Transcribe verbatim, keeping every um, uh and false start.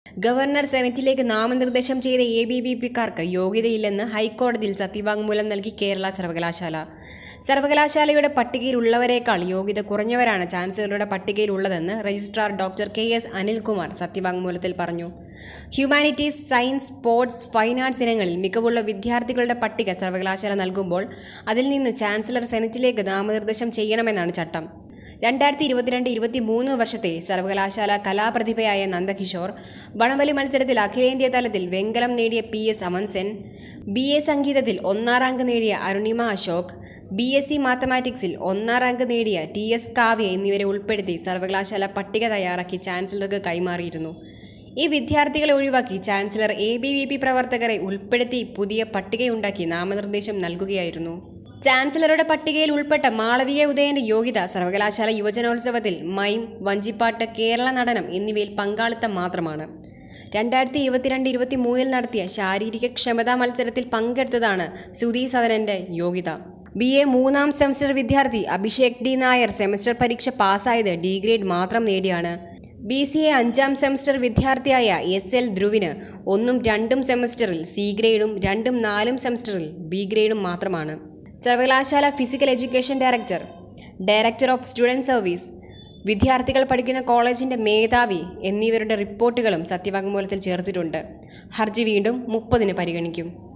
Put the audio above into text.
Governor സെനറ്റിലേക്ക് നാമനിർദ്ദേശം ചെയ്ത എ ബി വി പിക്കാർക്ക് യോഗ്യതയില്ലെന്ന് ഹൈക്കോടതിയിൽ സത്യവാങ്മൂലം നൽകി കേരള സർവകലാശാല. സർവകലാശാലയുടെ പട്ടികയിലുള്ളവരേക്കാൾ യോഗ്യത കുറഞ്ഞവരാണ് ചാൻസലറുടെ പട്ടികയിലുള്ളതെന്ന് registrar doctor K S Anilkumar സത്യവാങ്മൂലത്തിൽ പറഞ്ഞു. Humanities, science, sports, fine arts ഇനങ്ങളിൽ മികവുള്ള വിദ്യാർത്ഥികളുടെ പട്ടിക സർവകലാശാല നൽകുമ്പോൾ അതിൽ നിന്ന് ചാൻസലർ സെനറ്റിലേക്ക് നാമനിർദ്ദേശം ചെയ്യണമെന്നാണ് ചട്ടം. രണ്ടായിരത്തി ഇരുപത്തിരണ്ട് ഇരുപത്തി മൂന്ന് വർഷത്തെ സർവകലാശാല കലാപ്രതിഭയായ നന്ദകിഷോർ, വടംവലി മത്സരത്തിൽ അഖിലേന്ത്യാ തലത്തിൽ വെങ്കലം നേടിയ P S Amansen, B A സംഗീതത്തിൽ ഒന്നാം റാങ്ക് നേടിയ Arunima Ashok, B S C മാത്തമാറ്റിക്സിൽ ഒന്നാം റാങ്ക് നേടിയ ടി എസ് കാവ്യ എന്നിവരെ ഉൾപ്പെടുത്തി സർവകലാശാല പട്ടിക തയ്യാറാക്കി ചാൻസലർക്ക് കൈമാറിയിരുന്നു. ഈ വിദ്യാർത്ഥികളെ ഒഴിവാക്കി chancellor A B V P പ്രവർത്തകരെ ഉൾപ്പെടുത്തി പുതിയ പട്ടികയുണ്ടാക്കി നാമനിർദ്ദേശം നൽകുകയായിരുന്നു. ചാൻസലറുടെ പട്ടികയിൽ ഉൾപ്പെട്ട മാളവിക ഉദയന്റെ യോഗ്യത സർവകലാശാല യുവജനോത്സവത്തിൽ മൈം, വഞ്ചിപ്പാട്ട്, കേരള നടനം എന്നിവയിൽ പങ്കാളിത്തം മാത്രമാണ്. രണ്ടായിരത്തി ഇരുപത്തിരണ്ട് ഇരുപത്തി മൂന്നിൽ നടത്തിയ ശാരീരിക ക്ഷമതാ മത്സരത്തിൽ പങ്കെടുത്തതാണ് സുധി സദനന്റെ യോഗ്യത. ബി എ മൂന്നാം സെമസ്റ്റർ വിദ്യാർത്ഥി അഭിഷേക് ഡി നായർ സെമസ്റ്റർ പരീക്ഷ പാസ്സായത് ഡി ഗ്രേഡ് മാത്രം നേടിയാണ്. ബി സി എ അഞ്ചാം സെമസ്റ്റർ വിദ്യാർത്ഥിയായ എസ് എൽ ധ്രുവിന് ഒന്നും രണ്ടും സെമസ്റ്ററിൽ സി ഗ്രേഡും രണ്ടും നാലും സെമസ്റ്ററിൽ ബി ഗ്രേഡും മാത്രമാണ്. സർവകലാശാല physical education director, director of student service, വിദ്യാർത്ഥികൾ പഠിക്കുന്ന കോളേജിൻ്റെ മേധാവി എന്നിവരുടെ റിപ്പോർട്ടുകളും സത്യവാങ്മൂലത്തിൽ ചേർത്തിട്ടുണ്ട്. ഹർജി വീണ്ടും മുപ്പതിന് പരിഗണിക്കും.